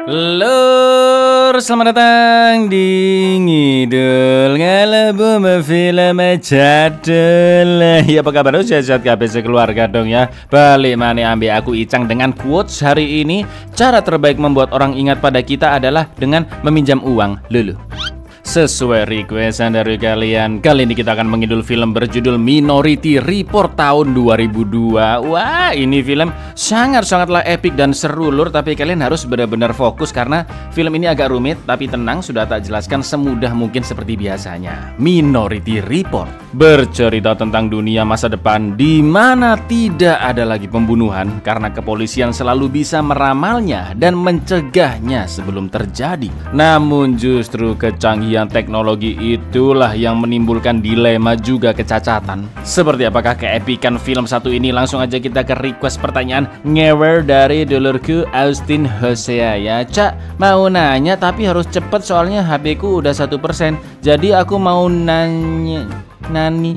Lur, selamat datang di Ngidul Ngelebu Film Jadul. Ya apa kabar? Sehat-sehat kabeh sekeluarga dong ya. Balik maneh ambil aku Icang dengan quotes hari ini. Cara terbaik membuat orang ingat pada kita adalah dengan meminjam uang. Lulu. Sesuai requestan dari kalian, kali ini kita akan mengidul film berjudul Minority Report tahun 2002. Wah, ini film sangat-sangatlah epic dan seru lur. Tapi kalian harus benar-benar fokus karena film ini agak rumit. Tapi tenang, sudah tak jelaskan semudah mungkin seperti biasanya. Minority Report bercerita tentang dunia masa depan di mana tidak ada lagi pembunuhan karena kepolisian selalu bisa meramalnya dan mencegahnya sebelum terjadi. Namun justru kecanggihan teknologi itulah yang menimbulkan dilema juga kecacatan. Seperti apakah keepikan film satu ini? Langsung aja kita ke request pertanyaan ngewer dari dulurku Austin Hosea ya. Cak, mau nanya tapi harus cepet soalnya HP ku udah 1%. Jadi aku mau nanya. Nani?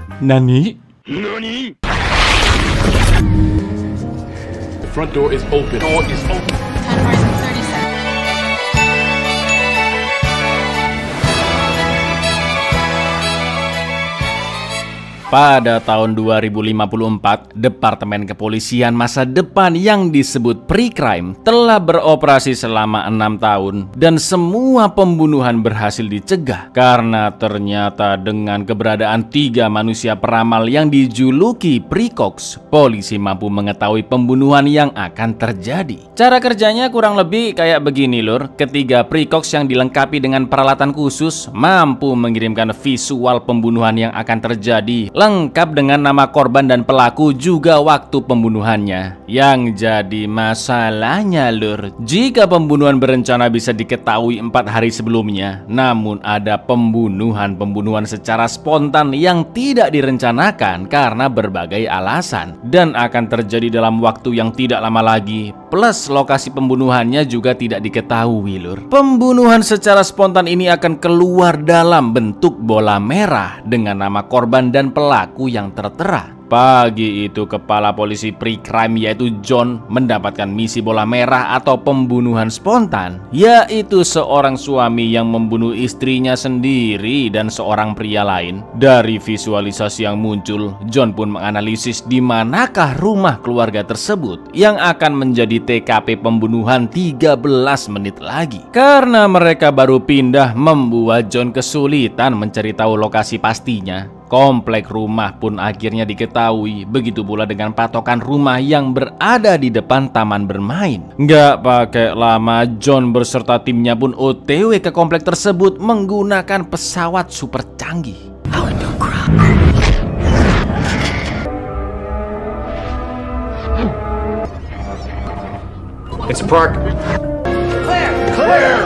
The front door is open. Door is open. 10 hours and 30 seconds. Pada tahun 2054, Departemen Kepolisian Masa Depan yang disebut Pre-Crime telah beroperasi selama 6 tahun dan semua pembunuhan berhasil dicegah karena ternyata dengan keberadaan 3 manusia peramal yang dijuluki Precox, polisi mampu mengetahui pembunuhan yang akan terjadi. Cara kerjanya kurang lebih kayak begini lur. Ketiga Precox yang dilengkapi dengan peralatan khusus mampu mengirimkan visual pembunuhan yang akan terjadi, lengkap dengan nama korban dan pelaku juga waktu pembunuhannya. Yang jadi masalahnya lur, jika pembunuhan berencana bisa diketahui 4 hari sebelumnya, namun ada pembunuhan secara spontan yang tidak direncanakan karena berbagai alasan dan akan terjadi dalam waktu yang tidak lama lagi, plus lokasi pembunuhannya juga tidak diketahui lur. Pembunuhan secara spontan ini akan keluar dalam bentuk bola merah dengan nama korban dan pelaku yang tertera. Pagi itu kepala polisi Pre-Crime yaitu John mendapatkan misi bola merah atau pembunuhan spontan, yaitu seorang suami yang membunuh istrinya sendiri dan seorang pria lain. Dari visualisasi yang muncul, John pun menganalisis di manakah rumah keluarga tersebut yang akan menjadi TKP pembunuhan 13 menit lagi. Karena mereka baru pindah, membuat John kesulitan mencari tahu lokasi pastinya. Komplek rumah pun akhirnya diketahui, begitu pula dengan patokan rumah yang berada di depan taman bermain. Nggak pakai lama, John berserta timnya pun OTW ke komplek tersebut menggunakan pesawat super canggih. It's a park. Clear.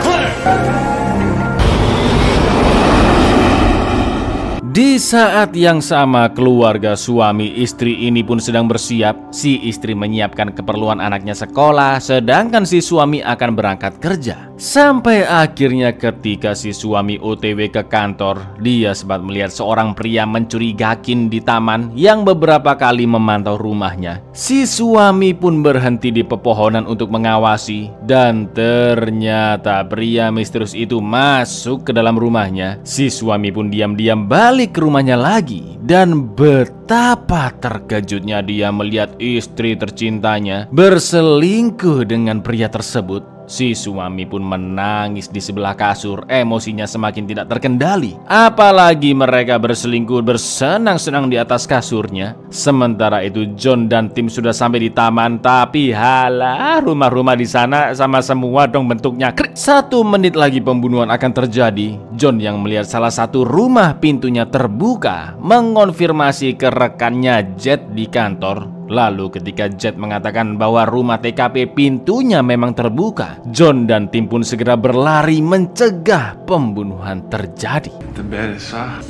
Di saat yang sama, keluarga suami istri ini pun sedang bersiap. Si istri menyiapkan keperluan anaknya sekolah, sedangkan si suami akan berangkat kerja. Sampai akhirnya ketika si suami OTW ke kantor, dia sempat melihat seorang pria mencurigakan di taman yang beberapa kali memantau rumahnya. Si suami pun berhenti di pepohonan untuk mengawasi, dan ternyata pria misterius itu masuk ke dalam rumahnya. Si suami pun diam-diam balik ke rumahnya lagi, dan betapa terkejutnya dia melihat istri tercintanya berselingkuh dengan pria tersebut. Si suami pun menangis di sebelah kasur, emosinya semakin tidak terkendali. Apalagi mereka berselingkuh bersenang-senang di atas kasurnya. Sementara itu John dan tim sudah sampai di taman, tapi halah, rumah-rumah di sana sama semua dong bentuknya. 1 menit lagi pembunuhan akan terjadi. John yang melihat salah satu rumah pintunya terbuka mengonfirmasi ke rekannya Jet di kantor. Lalu ketika Jet mengatakan bahwa rumah TKP pintunya memang terbuka, John dan tim pun segera berlari mencegah pembunuhan terjadi. The bed is soft.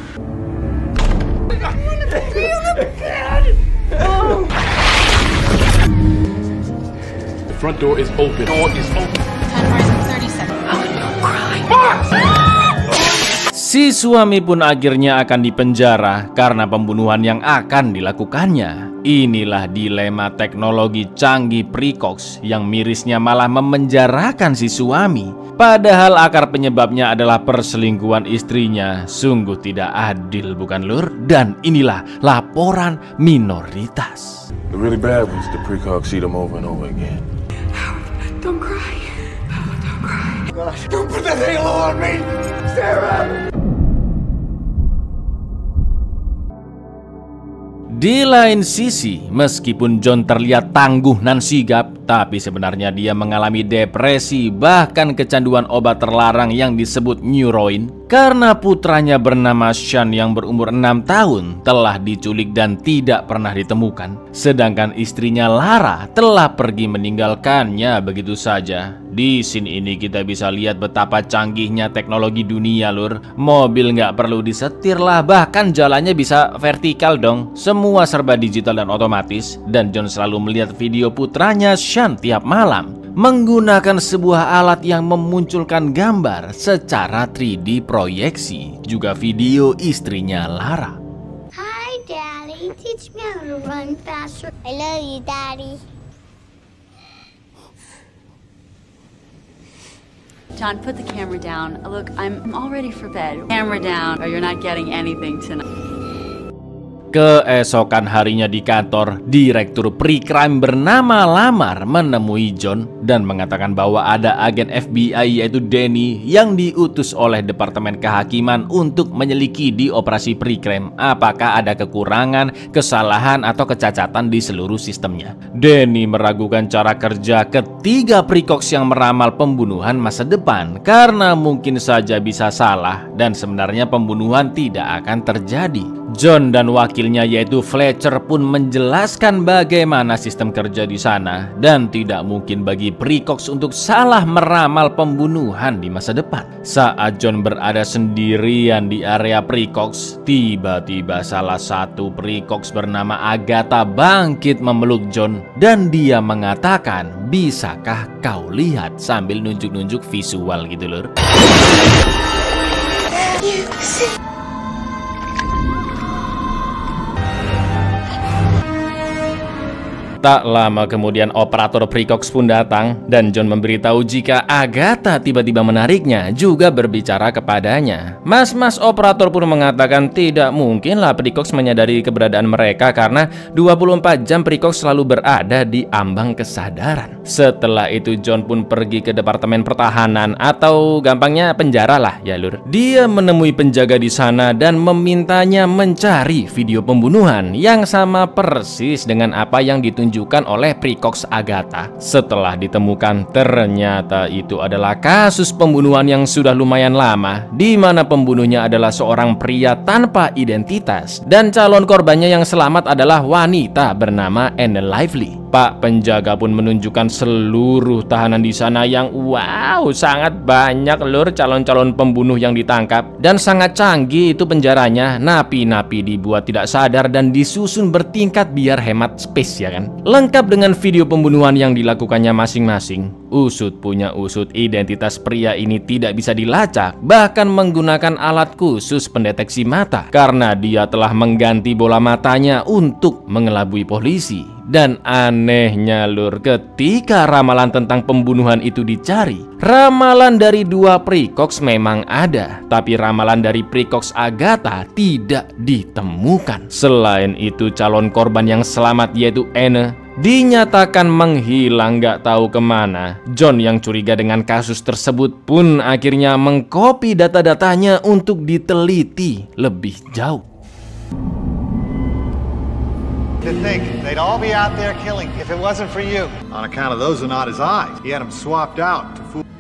The front door is open. Door is open. 10 hours and 30 seconds. Si suami pun akhirnya akan dipenjara karena pembunuhan yang akan dilakukannya. Inilah dilema teknologi canggih Precox yang mirisnya malah memenjarakan si suami. Padahal akar penyebabnya adalah perselingkuhan istrinya. Sungguh tidak adil, bukan Lur? Dan inilah laporan minoritas. The really bad ones, the Precox see them over and over again. Don't cry. Don't cry. Gosh, don't put that halo on me, Sarah! Di lain sisi, meskipun John terlihat tangguh dan sigap, tapi sebenarnya dia mengalami depresi bahkan kecanduan obat terlarang yang disebut Neuroin karena putranya bernama Sean yang berumur 6 tahun telah diculik dan tidak pernah ditemukan. Sedangkan istrinya Lara telah pergi meninggalkannya begitu saja. Di sini ini kita bisa lihat betapa canggihnya teknologi dunia, Lur. Mobil nggak perlu disetir lah, bahkan jalannya bisa vertikal dong. Semua serba digital dan otomatis. Dan John selalu melihat video putranya Sean tiap malam menggunakan sebuah alat yang memunculkan gambar secara 3D proyeksi. Juga video istrinya Lara. Hi, Daddy. Teach me how to run faster. I love you, Daddy. John, put the camera down. Look, I'm all ready for bed. Camera down or you're not getting anything tonight. Keesokan harinya di kantor, Direktur Precrime bernama Lamar menemui John dan mengatakan bahwa ada agen FBI yaitu Danny yang diutus oleh Departemen Kehakiman untuk menyelidiki operasi Precrime apakah ada kekurangan, kesalahan atau kecacatan di seluruh sistemnya. Danny meragukan cara kerja ketiga Precox yang meramal pembunuhan masa depan karena mungkin saja bisa salah dan sebenarnya pembunuhan tidak akan terjadi. John dan wakilnya yaitu Fletcher pun menjelaskan bagaimana sistem kerja di sana dan tidak mungkin bagi Precox untuk salah meramal pembunuhan di masa depan. Saat John berada sendirian di area Precox, tiba-tiba salah satu Precox bernama Agatha bangkit memeluk John dan dia mengatakan, "Bisakah kau lihat?" sambil nunjuk-nunjuk visual gitu lur. Tak lama kemudian operator Precox pun datang dan John memberitahu jika Agatha tiba-tiba menariknya, juga berbicara kepadanya. Mas operator pun mengatakan tidak mungkinlah Precox menyadari keberadaan mereka karena 24 jam Precox selalu berada di ambang kesadaran. Setelah itu John pun pergi ke Departemen Pertahanan atau gampangnya penjara lah ya lur. Dia menemui penjaga di sana dan memintanya mencari video pembunuhan yang sama persis dengan apa yang ditunjukkan oleh Precox Agatha. Setelah ditemukan, ternyata itu adalah kasus pembunuhan yang sudah lumayan lama, di mana pembunuhnya adalah seorang pria tanpa identitas dan calon korbannya yang selamat adalah wanita bernama Anne Lively. Pak penjaga pun menunjukkan seluruh tahanan di sana yang wow, sangat banyak lur calon-calon pembunuh yang ditangkap dan sangat canggih itu penjaranya. Napi-napi dibuat tidak sadar dan disusun bertingkat biar hemat space ya kan. Lengkap dengan video pembunuhan yang dilakukannya masing-masing. Usut punya usut, identitas pria ini tidak bisa dilacak, bahkan menggunakan alat khusus pendeteksi mata karena dia telah mengganti bola matanya untuk mengelabui polisi. Dan anehnya lur, ketika ramalan tentang pembunuhan itu dicari, ramalan dari dua Precox memang ada, tapi ramalan dari Precox Agatha tidak ditemukan. Selain itu calon korban yang selamat yaitu Anne dinyatakan menghilang gak tahu kemana. John yang curiga dengan kasus tersebut pun akhirnya mengcopy data-datanya untuk diteliti lebih jauh. To think they'd all be out there killing if it wasn't for you. On account of those are not his eyes. He had them swapped out to fool.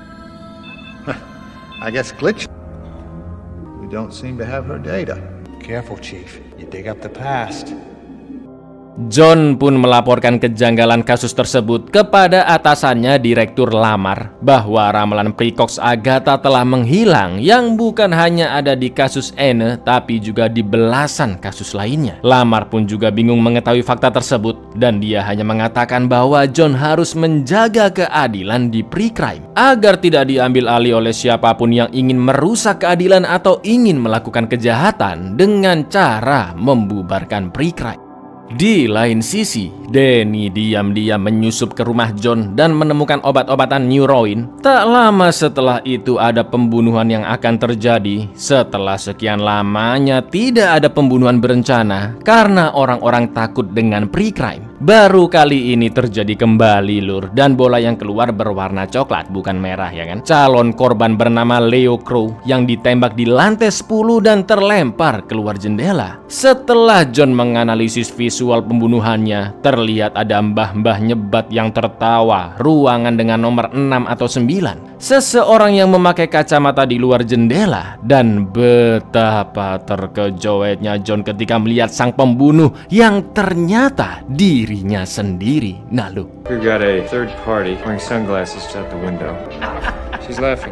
I guess glitch. We don't seem to have her data. Careful, Chief. You dig up the past. John pun melaporkan kejanggalan kasus tersebut kepada atasannya Direktur Lamar bahwa ramalan Precox Agatha telah menghilang yang bukan hanya ada di kasus Anne tapi juga di belasan kasus lainnya. Lamar pun juga bingung mengetahui fakta tersebut dan dia hanya mengatakan bahwa John harus menjaga keadilan di Precrime agar tidak diambil alih oleh siapapun yang ingin merusak keadilan atau ingin melakukan kejahatan dengan cara membubarkan Precrime. Di lain sisi, Danny diam-diam menyusup ke rumah John dan menemukan obat-obatan Neuroin. Tak lama setelah itu ada pembunuhan yang akan terjadi. Setelah sekian lamanya tidak ada pembunuhan berencana karena orang-orang takut dengan pre-crime. Baru kali ini terjadi kembali, Lur, dan bola yang keluar berwarna coklat bukan merah, ya kan? Calon korban bernama Leo Crow yang ditembak di lantai 10 dan terlempar keluar jendela. Setelah John menganalisis visual pembunuhannya, terlihat ada mbah-mbah nyebat yang tertawa, ruangan dengan nomor 6 atau 9. Seseorang yang memakai kacamata di luar jendela, dan betapa terkejutnya John ketika melihat sang pembunuh yang ternyata dirinya sendiri. Nah lu, We got a third party wearing sunglasses out the window. She's laughing.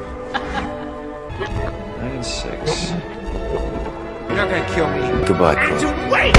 9 and 6. You're not gonna kill me. Goodbye, Crow.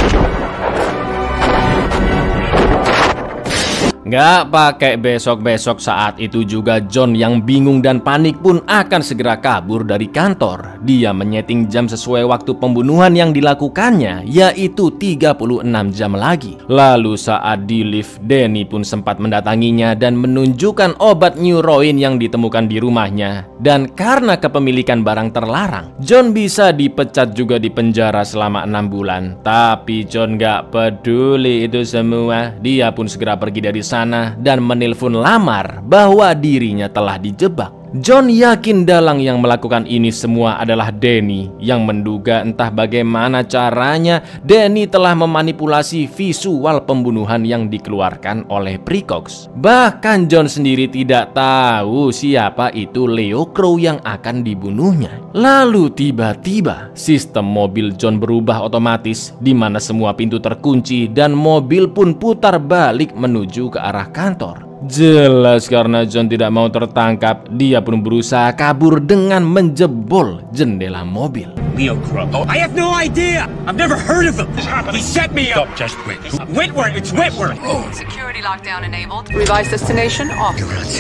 Nggak pakai besok-besok, saat itu juga John yang bingung dan panik pun akan segera kabur dari kantor. Dia menyeting jam sesuai waktu pembunuhan yang dilakukannya, yaitu 36 jam lagi. Lalu saat di lift, Danny pun sempat mendatanginya dan menunjukkan obat Neuroin yang ditemukan di rumahnya. Dan karena kepemilikan barang terlarang, John bisa dipecat juga di penjara selama 6 bulan. Tapi John nggak peduli itu semua. Dia pun segera pergi dari sana dan menelpon lamar bahwa dirinya telah dijebak. John yakin dalang yang melakukan ini semua adalah Danny, yang menduga entah bagaimana caranya Danny telah memanipulasi visual pembunuhan yang dikeluarkan oleh Precox. Bahkan John sendiri tidak tahu siapa itu Leo Crow yang akan dibunuhnya. Lalu tiba-tiba sistem mobil John berubah otomatis, di mana semua pintu terkunci dan mobil pun putar balik menuju ke arah kantor. Jelas karena John tidak mau tertangkap, dia pun berusaha kabur dengan menjebol jendela mobil. Leo Crow. Oh, I have no idea. I've never heard of him. He set me up. Just wait. Whitworth. It's Whitworth. Security lockdown enabled. Revised destination off.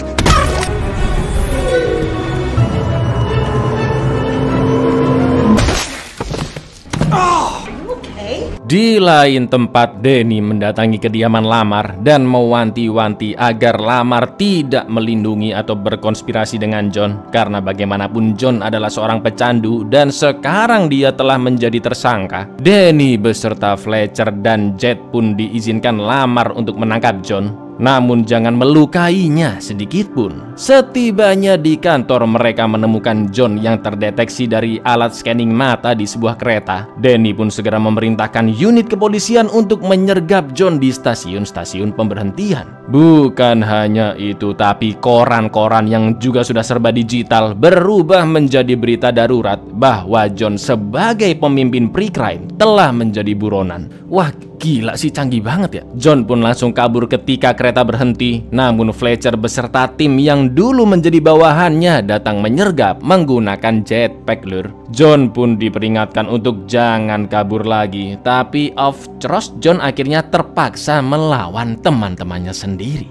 Di lain tempat, Danny mendatangi kediaman Lamar dan mewanti-wanti agar Lamar tidak melindungi atau berkonspirasi dengan John, karena bagaimanapun John adalah seorang pecandu dan sekarang dia telah menjadi tersangka. Danny beserta Fletcher dan Jet pun diizinkan Lamar untuk menangkap John. Namun jangan melukainya sedikit pun. Setibanya di kantor, mereka menemukan John yang terdeteksi dari alat scanning mata di sebuah kereta. Danny pun segera memerintahkan unit kepolisian untuk menyergap John di stasiun-stasiun pemberhentian. Bukan hanya itu, tapi koran-koran yang juga sudah serba digital berubah menjadi berita darurat bahwa John sebagai pemimpin pre-crime telah menjadi buronan. Wah, gila sih, canggih banget ya. John pun langsung kabur ketika kereta berhenti. Namun Fletcher beserta tim yang dulu menjadi bawahannya datang menyergap menggunakan jetpack, Lur. John pun diperingatkan untuk jangan kabur lagi, tapi of course John akhirnya terpaksa melawan teman-temannya sendiri.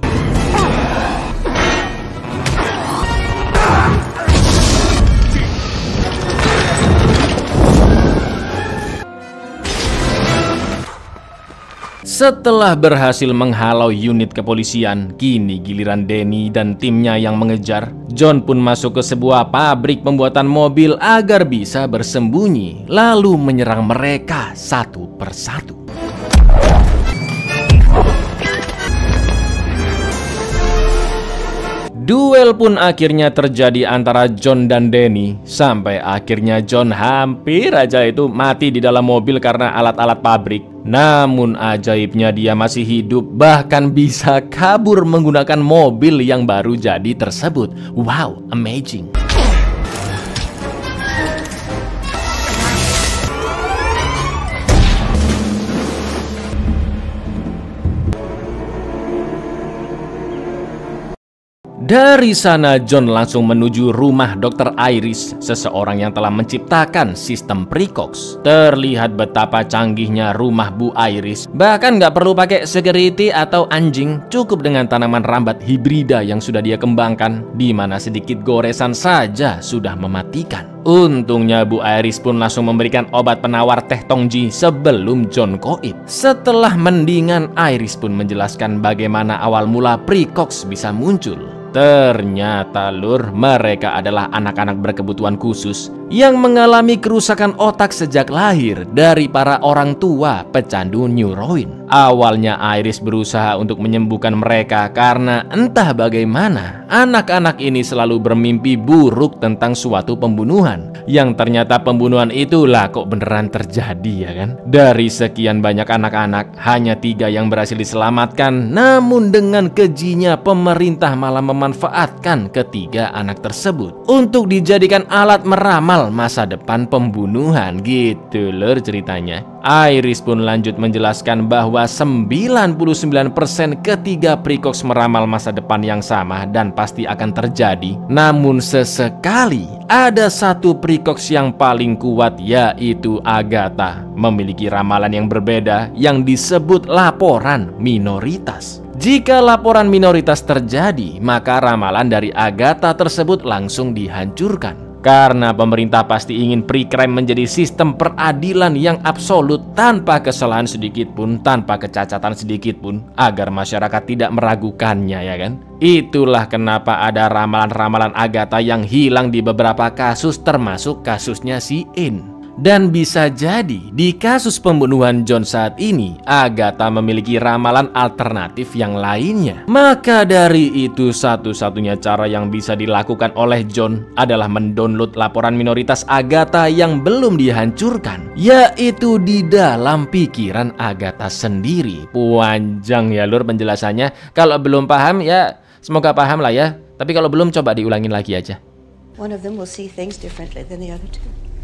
Setelah berhasil menghalau unit kepolisian, kini giliran Danny dan timnya yang mengejar. John pun masuk ke sebuah pabrik pembuatan mobil agar bisa bersembunyi, lalu menyerang mereka satu persatu. Duel pun akhirnya terjadi antara John dan Danny, sampai akhirnya John hampir aja itu mati di dalam mobil karena alat-alat pabrik. Namun ajaibnya dia masih hidup, bahkan bisa kabur menggunakan mobil yang baru jadi tersebut. Wow, amazing. Dari sana John langsung menuju rumah Dr. Iris, seseorang yang telah menciptakan sistem Precox. Terlihat betapa canggihnya rumah Bu Iris. Bahkan nggak perlu pakai security atau anjing, cukup dengan tanaman rambat hibrida yang sudah dia kembangkan, di mana sedikit goresan saja sudah mematikan. Untungnya Bu Iris pun langsung memberikan obat penawar teh Tongji sebelum John koit. Setelah mendingan, Iris pun menjelaskan bagaimana awal mula precox bisa muncul. Ternyata lur, mereka adalah anak-anak berkebutuhan khusus yang mengalami kerusakan otak sejak lahir dari para orang tua pecandu neuroin. Awalnya Iris berusaha untuk menyembuhkan mereka karena entah bagaimana anak-anak ini selalu bermimpi buruk tentang suatu pembunuhan, yang ternyata pembunuhan itulah kok beneran terjadi, ya kan? Dari sekian banyak anak-anak, hanya 3 yang berhasil diselamatkan, namun dengan kejinya pemerintah malah memanfaatkan ketiga anak tersebut untuk dijadikan alat meramal masa depan pembunuhan, gitu lur ceritanya. Iris pun lanjut menjelaskan bahwa 99% ketiga precox meramal masa depan yang sama dan pasti akan terjadi. Namun sesekali ada satu precox yang paling kuat, yaitu Agatha, memiliki ramalan yang berbeda yang disebut laporan minoritas. Jika laporan minoritas terjadi, maka ramalan dari Agatha tersebut langsung dihancurkan. Karena pemerintah pasti ingin pre-crime menjadi sistem peradilan yang absolut, tanpa kesalahan sedikit pun, tanpa kecacatan sedikit pun, agar masyarakat tidak meragukannya, ya kan? Itulah kenapa ada ramalan-ramalan Agatha yang hilang di beberapa kasus, termasuk kasusnya si In. Dan bisa jadi di kasus pembunuhan John saat ini, Agatha memiliki ramalan alternatif yang lainnya. Maka dari itu, satu-satunya cara yang bisa dilakukan oleh John adalah mendownload laporan minoritas Agatha yang belum dihancurkan, yaitu di dalam pikiran Agatha sendiri. Panjang ya lur penjelasannya. Kalau belum paham ya semoga paham lah ya. Tapi kalau belum, coba diulangin lagi aja. One of them will see things differently than the other two.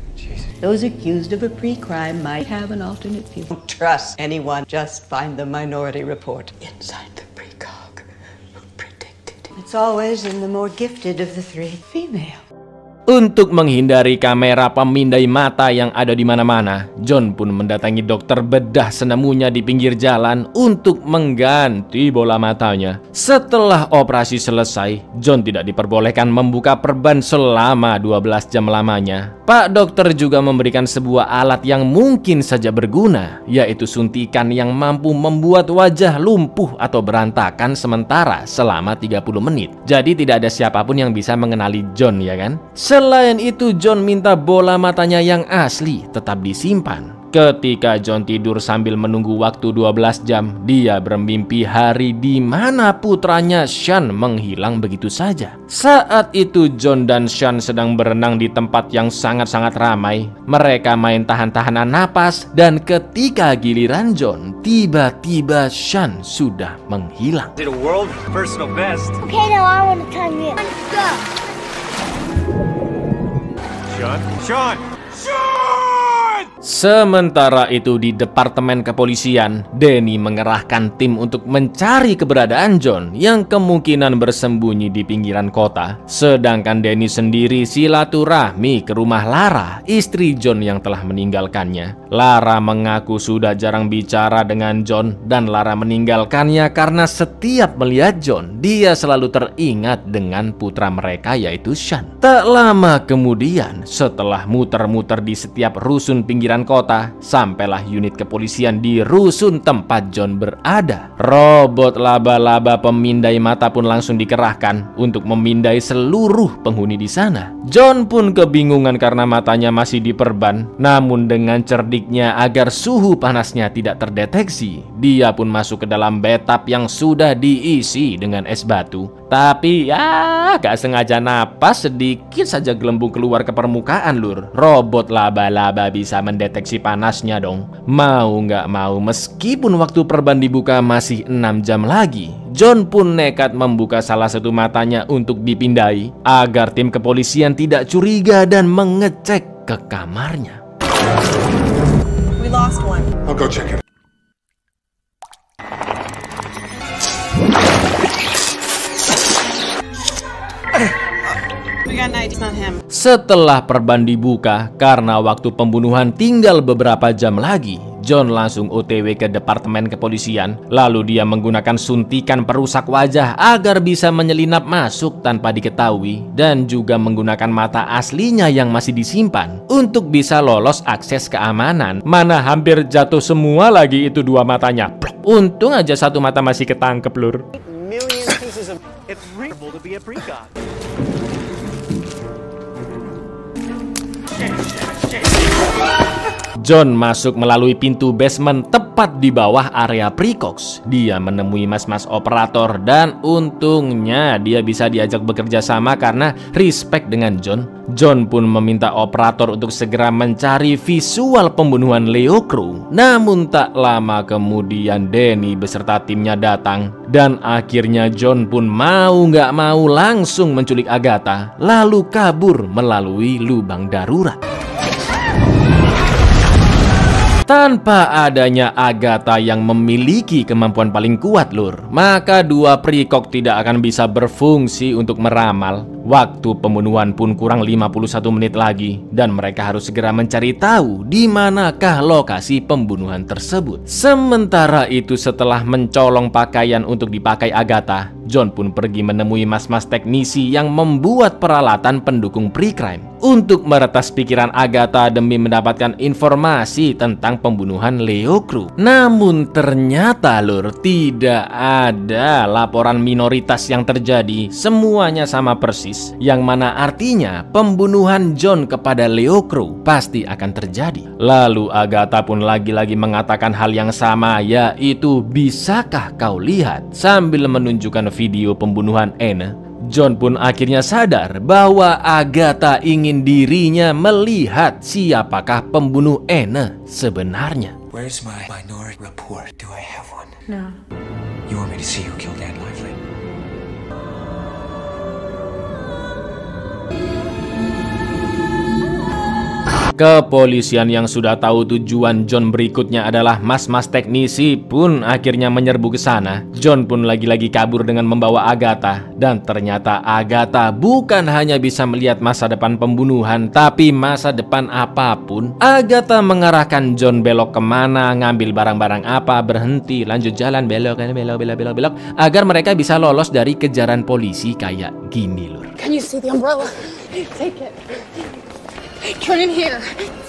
Those accused of a pre-crime might have an alternate view. Don't trust anyone. Just find the minority report inside the precog. Who predicted? It's always in the more gifted of the 3 female. Untuk menghindari kamera pemindai mata yang ada di mana-mana, John pun mendatangi dokter bedah senemunya di pinggir jalan untuk mengganti bola matanya. Setelah operasi selesai, John tidak diperbolehkan membuka perban selama 12 jam lamanya. Pak dokter juga memberikan sebuah alat yang mungkin saja berguna, yaitu suntikan yang mampu membuat wajah lumpuh atau berantakan sementara selama 30 menit. Jadi tidak ada siapapun yang bisa mengenali John, ya kan? Selain itu, John minta bola matanya yang asli tetap disimpan. Ketika John tidur sambil menunggu waktu 12 jam, dia bermimpi hari di mana putranya Sean menghilang begitu saja. Saat itu John dan Sean sedang berenang di tempat yang sangat-sangat ramai. Mereka main tahan-tahanan napas, dan ketika giliran John, tiba-tiba Sean sudah menghilang. Did a world personal best. Okay, now I want to time you. Let's go. Sean! Sementara itu di Departemen Kepolisian, Danny mengerahkan tim untuk mencari keberadaan John yang kemungkinan bersembunyi di pinggiran kota. Sedangkan Danny sendiri silaturahmi ke rumah Lara, istri John yang telah meninggalkannya. Lara mengaku sudah jarang bicara dengan John, dan Lara meninggalkannya karena setiap melihat John, dia selalu teringat dengan putra mereka yaitu Sean. Tak lama kemudian, setelah muter-muter di setiap rusun pinggiran kota, sampailah unit kepolisian di rusun tempat John berada. Robot laba-laba pemindai mata pun langsung dikerahkan untuk memindai seluruh penghuni di sana. John pun kebingungan karena matanya masih diperban. Namun dengan cerdiknya agar suhu panasnya tidak terdeteksi, dia pun masuk ke dalam bathtub yang sudah diisi dengan es batu. Tapi ya gak sengaja napas, sedikit saja gelembung keluar ke permukaan lur. Robot laba-laba bisa mendeteksi panasnya dong. Mau nggak mau, meskipun waktu perban dibuka masih 6 jam lagi, John pun nekat membuka salah satu matanya untuk dipindai agar tim kepolisian tidak curiga dan mengecek ke kamarnya. We lost one. I'll go check it. Setelah perban dibuka, karena waktu pembunuhan tinggal beberapa jam lagi, John langsung OTW ke departemen kepolisian. Lalu dia menggunakan suntikan perusak wajah agar bisa menyelinap masuk tanpa diketahui, dan juga menggunakan mata aslinya yang masih disimpan untuk bisa lolos akses keamanan. Mana hampir jatuh semua lagi itu dua matanya. Untung aja satu mata masih ketangkep, lur. John masuk melalui pintu basement tepat di bawah area Precox. Dia menemui mas-mas operator dan untungnya dia bisa diajak bekerja sama karena respect dengan John. John pun meminta operator untuk segera mencari visual pembunuhan Leo Crow. Namun tak lama kemudian Danny beserta timnya datang dan akhirnya John pun mau nggak mau langsung menculik Agatha lalu kabur melalui lubang darurat. Tanpa adanya Agatha yang memiliki kemampuan paling kuat, lur, maka dua Precox tidak akan bisa berfungsi untuk meramal. Waktu pembunuhan pun kurang 51 menit lagi dan mereka harus segera mencari tahu di manakah lokasi pembunuhan tersebut. Sementara itu, setelah mencolong pakaian untuk dipakai Agatha, John pun pergi menemui mas-mas teknisi yang membuat peralatan pendukung pre-crime untuk meretas pikiran Agatha demi mendapatkan informasi tentang pembunuhan Leo Crow. Namun ternyata, lur, tidak ada laporan minoritas yang terjadi. Semuanya sama persis, yang mana artinya pembunuhan John kepada Leo Crow pasti akan terjadi. Lalu Agatha pun lagi-lagi mengatakan hal yang sama, yaitu bisakah kau lihat, sambil menunjukkan video pembunuhan Anna. John pun akhirnya sadar bahwa Agatha ingin dirinya melihat siapakah pembunuh Anna sebenarnya. Where's my minority report? Do I have one? No. You want me to see who killed Anne Lively? Kepolisian yang sudah tahu tujuan John berikutnya adalah mas-mas teknisi pun akhirnya menyerbu ke sana. John pun lagi-lagi kabur dengan membawa Agatha. Dan ternyata Agatha bukan hanya bisa melihat masa depan pembunuhan, tapi masa depan apapun. Agatha mengarahkan John belok kemana, ngambil barang-barang apa, berhenti, lanjut jalan, belok, agar mereka bisa lolos dari kejaran polisi kayak gini, lur. Can you see the umbrella? Take it. Turn in here.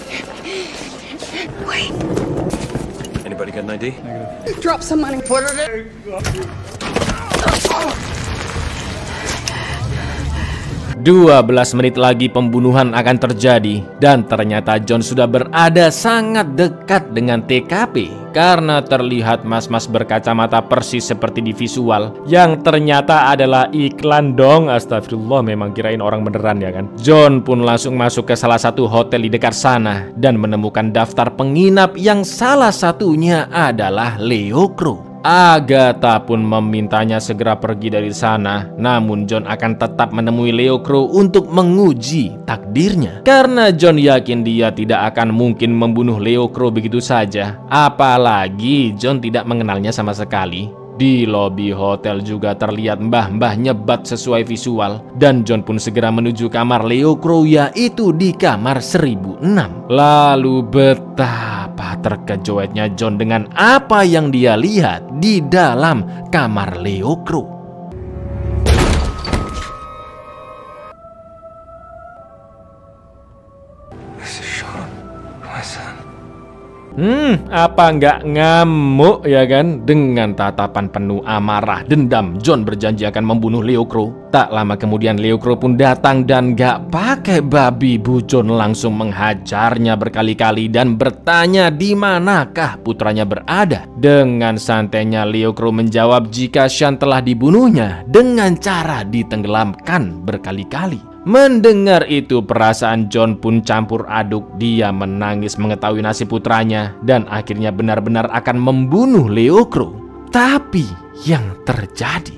Wait. Anybody got an ID? Negative. Drop some money. Put it in. 12 menit lagi pembunuhan akan terjadi dan ternyata John sudah berada sangat dekat dengan TKP karena terlihat mas-mas berkacamata persis seperti di visual yang ternyata adalah iklan dong. Astagfirullah, memang kirain orang beneran ya kan. John pun langsung masuk ke salah satu hotel di dekat sana dan menemukan daftar penginap yang salah satunya adalah Leo Crow. Agatha pun memintanya segera pergi dari sana. Namun John akan tetap menemui Leo Crow untuk menguji takdirnya. Karena John yakin dia tidak akan mungkin membunuh Leo Crow begitu saja. Apalagi John tidak mengenalnya sama sekali. Di lobi hotel juga terlihat mbah-mbah nyebat sesuai visual. Dan John pun segera menuju kamar Leo Crow, yaitu di kamar 1006. Lalu betapa terkejutnya John dengan apa yang dia lihat di dalam kamar Leo Crow. Apa nggak ngamuk ya kan? Dengan tatapan penuh amarah dendam, John berjanji akan membunuh Leo Crow. Tak lama kemudian Leo Crow pun datang dan nggak pakai babi bu, John langsung menghajarnya berkali-kali dan bertanya di manakah putranya berada. Dengan santainya Leo Crow menjawab jika Sean telah dibunuhnya dengan cara ditenggelamkan berkali-kali. Mendengar itu perasaan John pun campur aduk. Dia menangis mengetahui nasib putranya dan akhirnya benar-benar akan membunuh Leo Crow. Tapi yang terjadi,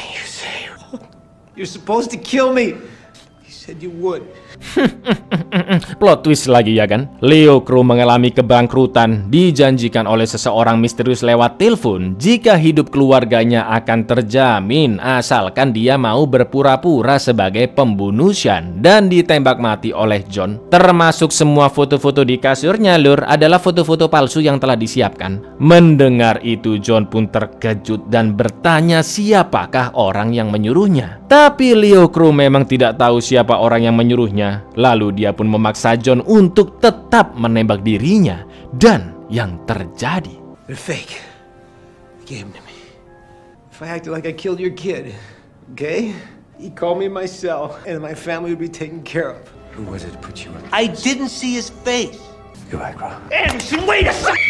You're supposed to kill me. You said you would. Plot twist lagi ya kan? Leo Crow mengalami kebangkrutan, dijanjikan oleh seseorang misterius lewat telepon jika hidup keluarganya akan terjamin asalkan dia mau berpura-pura sebagai pembunuh Sean dan ditembak mati oleh John. Termasuk semua foto-foto di kasurnya lur adalah foto-foto palsu yang telah disiapkan. Mendengar itu John pun terkejut dan bertanya siapakah orang yang menyuruhnya. Tapi Leo Crow memang tidak tahu siapa orang yang menyuruhnya. Lalu dia pun memaksa John untuk tetap menembak dirinya. Dan yang terjadi, They're fake. They gave them to me. If I acted like I killed your kid, okay? He called me in my cell, and my family would be taken care of. Who was it that put you in? I didn't see his face. Goodbye, Crow. Anderson, wait a second!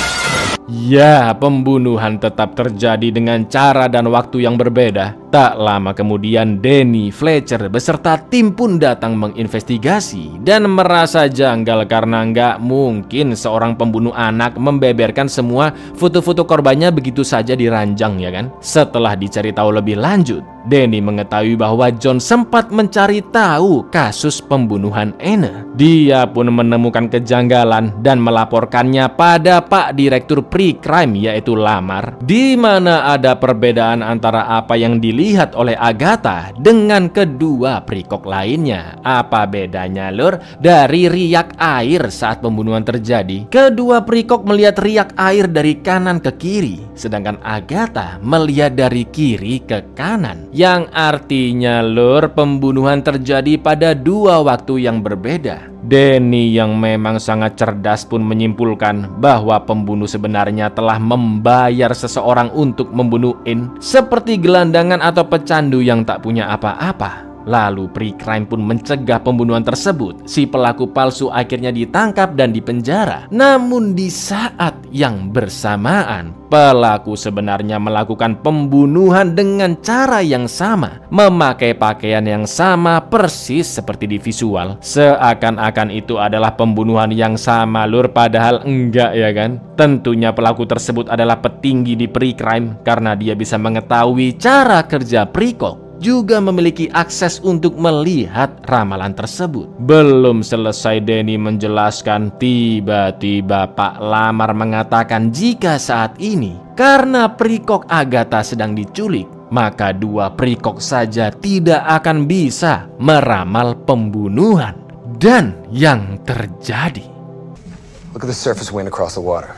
ya, pembunuhan tetap terjadi dengan cara dan waktu yang berbeda. Tak lama kemudian Danny Fletcher beserta tim pun datang menginvestigasi dan merasa janggal karena nggak mungkin seorang pembunuh anak membeberkan semua foto-foto korbannya begitu saja di ranjang ya kan. Setelah dicari tahu lebih lanjut, Danny mengetahui bahwa John sempat mencari tahu kasus pembunuhan Anne. Dia pun menemukan kejanggalan dan melaporkannya pada Pak Direktur Pre-Crime yaitu Lamar, di mana ada perbedaan antara apa yang dilihat oleh Agatha dengan kedua prikok lainnya. Apa bedanya lur? Dari riak air saat pembunuhan terjadi, kedua prikok melihat riak air dari kanan ke kiri, sedangkan Agatha melihat dari kiri ke kanan. Yang artinya lur, pembunuhan terjadi pada dua waktu yang berbeda. Danny yang memang sangat cerdas pun menyimpulkan bahwa pembunuh sebenarnya telah membayar seseorang untuk membunuh Anne, seperti gelandangan atau pecandu yang tak punya apa-apa. Lalu Pre-Crime pun mencegah pembunuhan tersebut. Si pelaku palsu akhirnya ditangkap dan dipenjara. Namun di saat yang bersamaan, pelaku sebenarnya melakukan pembunuhan dengan cara yang sama, memakai pakaian yang sama persis seperti di visual. Seakan-akan itu adalah pembunuhan yang sama lur, padahal enggak ya kan. Tentunya pelaku tersebut adalah petinggi di Pre-Crime karena dia bisa mengetahui cara kerja prikok, juga memiliki akses untuk melihat ramalan tersebut. Belum selesai Danny menjelaskan, tiba-tiba Pak Lamar mengatakan jika saat ini karena prikok Agatha sedang diculik, maka dua prikok saja tidak akan bisa meramal pembunuhan. Dan yang terjadi, Look at the surface wind across the water.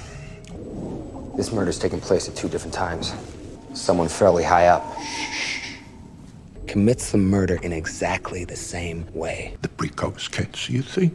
This murder's taken place at two different times. Someone fairly high up commits the murder in exactly the same way. The precogs can't see a thing.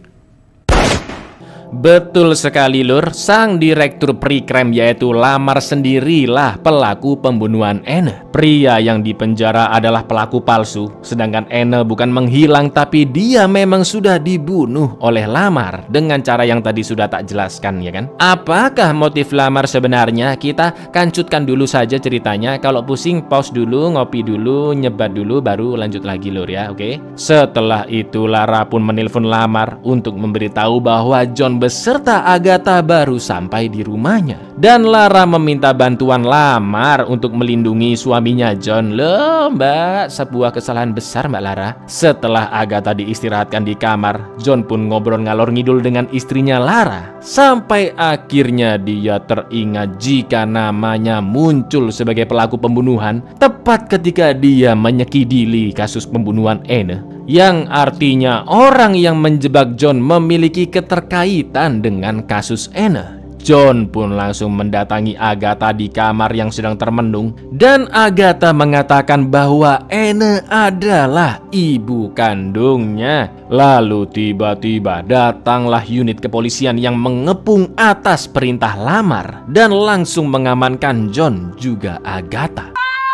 Betul sekali lur, sang direktur Pre-Crime yaitu Lamar sendirilah pelaku pembunuhan Anne. Pria yang dipenjara adalah pelaku palsu, sedangkan Anne bukan menghilang tapi dia memang sudah dibunuh oleh Lamar dengan cara yang tadi sudah tak jelaskan ya kan. Apakah motif Lamar sebenarnya? Kita kancutkan dulu saja ceritanya. Kalau pusing pause dulu, ngopi dulu, nyebat dulu, baru lanjut lagi lur ya, oke? Setelah itu Lara pun menelpon Lamar untuk memberitahu bahwa John beserta Agatha baru sampai di rumahnya. Dan Lara meminta bantuan Lamar untuk melindungi suaminya John. Loh mbak, sebuah kesalahan besar mbak Lara. Setelah Agatha diistirahatkan di kamar, John pun ngobrol ngalor ngidul dengan istrinya Lara. Sampai akhirnya dia teringat jika namanya muncul sebagai pelaku pembunuhan tepat ketika dia menyekidili kasus pembunuhan Anne, yang artinya orang yang menjebak John memiliki keterkaitan dengan kasus Anne. John pun langsung mendatangi Agatha di kamar yang sedang termenung, dan Agatha mengatakan bahwa Anne adalah ibu kandungnya. Lalu tiba-tiba datanglah unit kepolisian yang mengepung atas perintah Lamar dan langsung mengamankan John juga Agatha.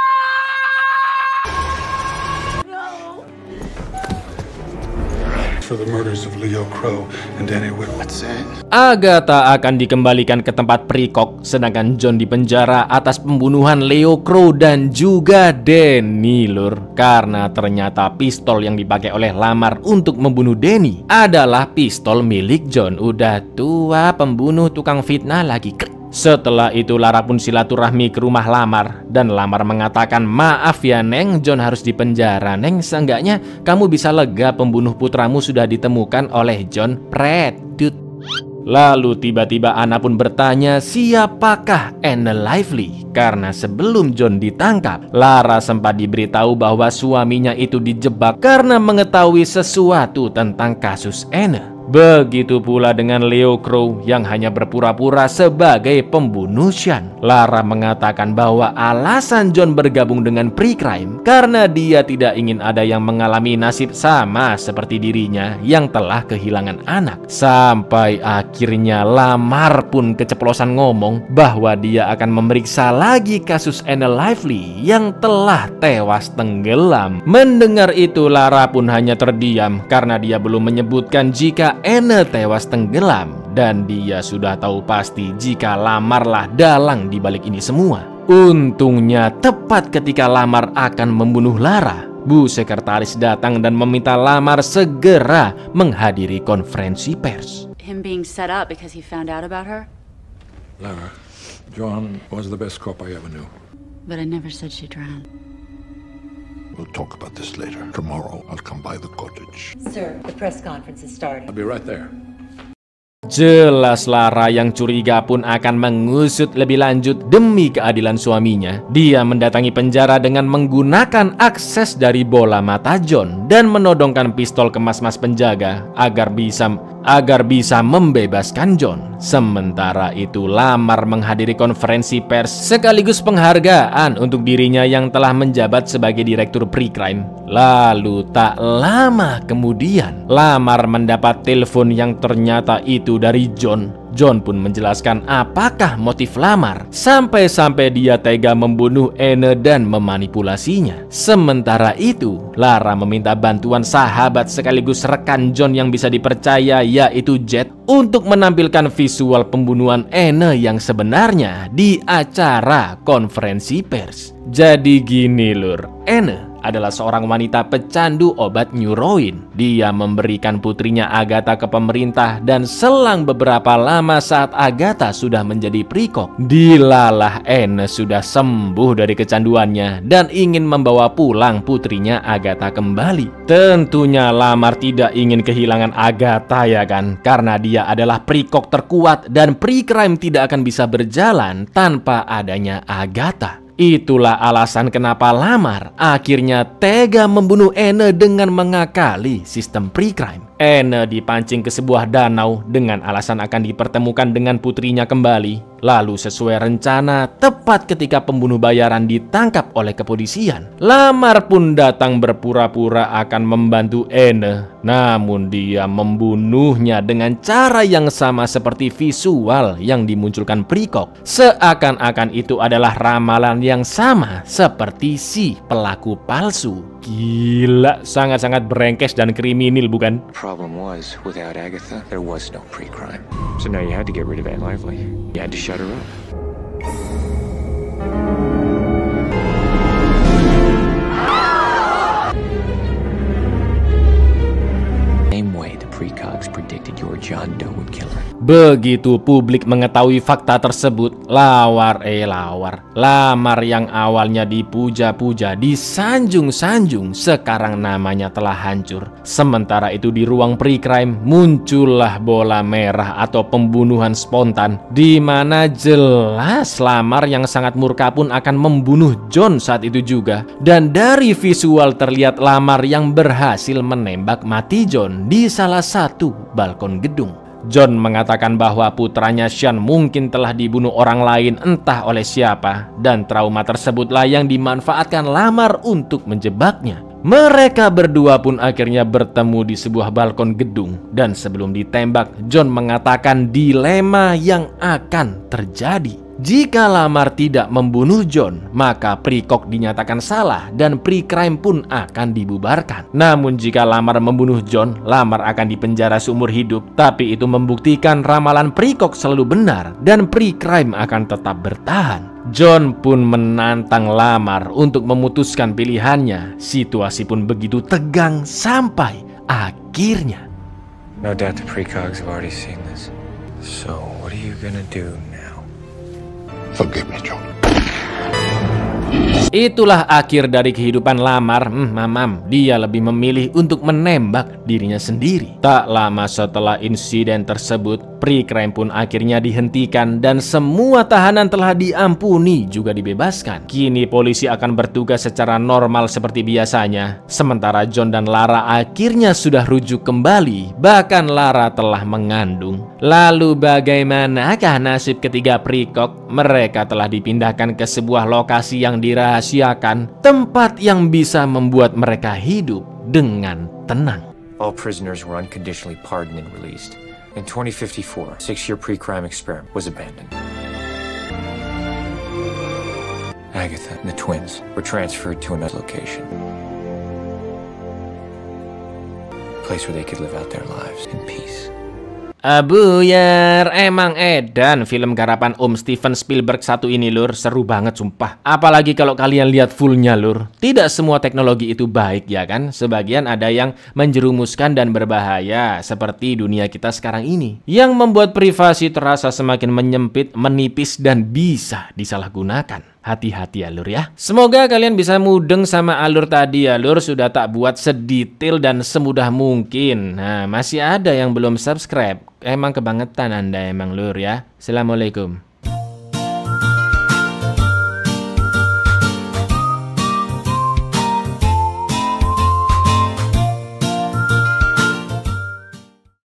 For the murders of Leo Crow and Danny Whitworth. Agatha akan dikembalikan ke tempat prikok, sedangkan John dipenjara atas pembunuhan Leo Crow dan juga Danny lur. Karena ternyata pistol yang dipakai oleh Lamar untuk membunuh Danny adalah pistol milik John. Udah tua, pembunuh, tukang fitnah lagi. Setelah itu Lara pun silaturahmi ke rumah Lamar, dan Lamar mengatakan, "Maaf ya Neng, John harus dipenjara. Neng, seenggaknya kamu bisa lega pembunuh putramu sudah ditemukan oleh John Predut." Lalu tiba-tiba Anna pun bertanya siapakah Anna Lively, karena sebelum John ditangkap, Lara sempat diberitahu bahwa suaminya itu dijebak karena mengetahui sesuatu tentang kasus Anna. Begitu pula dengan Leo Crow yang hanya berpura-pura sebagai pembunuh Sean. Lara mengatakan bahwa alasan John bergabung dengan Precrime karena dia tidak ingin ada yang mengalami nasib sama seperti dirinya yang telah kehilangan anak. Sampai akhirnya Lamar pun keceplosan ngomong bahwa dia akan memeriksa lagi kasus Anna Lively yang telah tewas tenggelam. Mendengar itu Lara pun hanya terdiam karena dia belum menyebutkan jika Anna tewas tenggelam, dan dia sudah tahu pasti jika Lamarlah dalang di balik ini semua. Untungnya tepat ketika Lamar akan membunuh Lara, Bu Sekretaris datang dan meminta Lamar segera menghadiri konferensi pers. Him being set up because he found out about her? Lara, John was the best cop I ever knew. But I never said she drowned. We'll talk about this later. Tomorrow, I'll come by the cottage. Sir, the press conference is starting. I'll be right there. Jelas Lara yang curiga pun akan mengusut lebih lanjut demi keadilan suaminya. Dia mendatangi penjara dengan menggunakan akses dari bola mata John dan menodongkan pistol ke mas-mas penjaga agar bisa membebaskan John. Sementara itu Lamar menghadiri konferensi pers sekaligus penghargaan untuk dirinya yang telah menjabat sebagai direktur Precrime. Lalu tak lama kemudian Lamar mendapat telepon yang ternyata itu dari John. John pun menjelaskan apakah motif Lamar sampai-sampai dia tega membunuh Anna dan memanipulasinya. Sementara itu, Lara meminta bantuan sahabat sekaligus rekan John yang bisa dipercaya, yaitu Jet, untuk menampilkan visual pembunuhan Anna yang sebenarnya di acara konferensi pers. Jadi gini lur, Anna adalah seorang wanita pecandu obat neuroin. Dia memberikan putrinya Agatha ke pemerintah, dan selang beberapa lama saat Agatha sudah menjadi prikok, dilalah Anna sudah sembuh dari kecanduannya dan ingin membawa pulang putrinya Agatha kembali. Tentunya Lamar tidak ingin kehilangan Agatha ya kan, karena dia adalah prikok terkuat dan Precrime tidak akan bisa berjalan tanpa adanya Agatha. Itulah alasan kenapa Lamar akhirnya tega membunuh Anna dengan mengakali sistem Precrime. Anna dipancing ke sebuah danau dengan alasan akan dipertemukan dengan putrinya kembali. Lalu sesuai rencana, tepat ketika pembunuh bayaran ditangkap oleh kepolisian, Lamar pun datang berpura-pura akan membantu Anna. Namun dia membunuhnya dengan cara yang sama seperti visual yang dimunculkan Precock. Seakan-akan itu adalah ramalan yang sama seperti si pelaku palsu. Gila, sangat-sangat berengkes dan kriminal bukan? Problem was, without Agatha, there was no pre-crime. So now you had to get rid of Anne Lively. You had to shut her up. Same way the precogs predicted your John Doe would kill her. Begitu publik mengetahui fakta tersebut, Lamar yang awalnya dipuja-puja, disanjung-sanjung, sekarang namanya telah hancur. Sementara itu di ruang Precrime muncullah bola merah atau pembunuhan spontan, di mana jelas Lamar yang sangat murka pun akan membunuh John saat itu juga. Dan dari visual terlihat Lamar yang berhasil menembak mati John di salah satu balkon gedung. John mengatakan bahwa putranya Sean mungkin telah dibunuh orang lain entah oleh siapa, dan trauma tersebutlah yang dimanfaatkan Lamar untuk menjebaknya. Mereka berdua pun akhirnya bertemu di sebuah balkon gedung, dan sebelum ditembak, John mengatakan dilema yang akan terjadi. Jika Lamar tidak membunuh John, maka Precock dinyatakan salah dan Precrime pun akan dibubarkan. Namun jika Lamar membunuh John, Lamar akan dipenjara seumur hidup. Tapi itu membuktikan ramalan Precock selalu benar dan Precrime akan tetap bertahan. John pun menantang Lamar untuk memutuskan pilihannya. Situasi pun begitu tegang sampai akhirnya. No doubt the precogs have already seen this. So what are you gonna do now? Forgive me, John. Itulah akhir dari kehidupan Lamar. Dia lebih memilih untuk menembak dirinya sendiri. Tak lama setelah insiden tersebut, pre-crime pun akhirnya dihentikan dan semua tahanan telah diampuni juga dibebaskan. Kini polisi akan bertugas secara normal seperti biasanya. Sementara John dan Lara akhirnya sudah rujuk kembali. Bahkan Lara telah mengandung. Lalu bagaimanakah nasib ketiga Precock? Mereka telah dipindahkan ke sebuah lokasi yang dirahasiakan, tempat yang bisa membuat mereka hidup dengan tenang. All prisoners were unconditionally pardoned and released. In 2054, a 6-year pre-crime experiment was abandoned. Agatha and the twins were transferred to another location. A place where they could live out their lives in peace. Abuyar, emang edan film garapan Om Steven Spielberg satu ini lur, seru banget sumpah. Apalagi kalau kalian lihat fullnya lur. Tidak semua teknologi itu baik ya kan. Sebagian ada yang menjerumuskan dan berbahaya, seperti dunia kita sekarang ini, yang membuat privasi terasa semakin menyempit, menipis dan bisa disalahgunakan. Hati-hati ya lur ya. Semoga kalian bisa mudeng sama alur tadi ya lur. Sudah tak buat sedetail dan semudah mungkin. Nah, masih ada yang belum subscribe. Emang kebangetan Anda emang lur ya. Assalamualaikum.